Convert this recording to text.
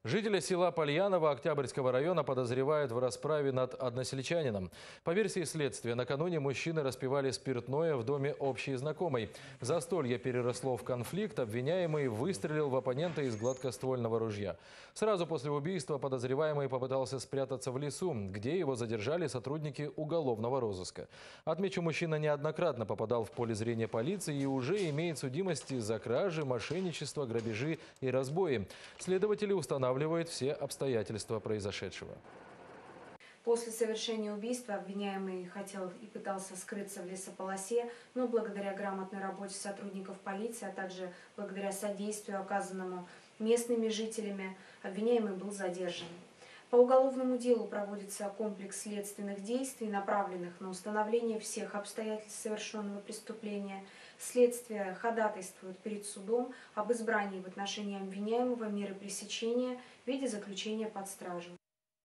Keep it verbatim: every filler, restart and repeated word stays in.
Жителя села Пальяново Октябрьского района подозревают в расправе над односельчанином. По версии следствия, накануне мужчины распивали спиртное в доме общей знакомой. Застолье переросло в конфликт, обвиняемый выстрелил в оппонента из гладкоствольного ружья. Сразу после убийства подозреваемый попытался спрятаться в лесу, где его задержали сотрудники уголовного розыска. Отмечу, мужчина неоднократно попадал в поле зрения полиции и уже имеет судимости за кражи, мошенничество, грабежи и разбои. Следователи устанавливают все обстоятельства произошедшего. После совершения убийства обвиняемый хотел и пытался скрыться в лесополосе, но благодаря грамотной работе сотрудников полиции, а также благодаря содействию, оказанному местными жителями, обвиняемый был задержан. По уголовному делу проводится комплекс следственных действий, направленных на установление всех обстоятельств совершенного преступления. Следствие ходатайствует перед судом об избрании в отношении обвиняемого меры пресечения в виде заключения под стражу.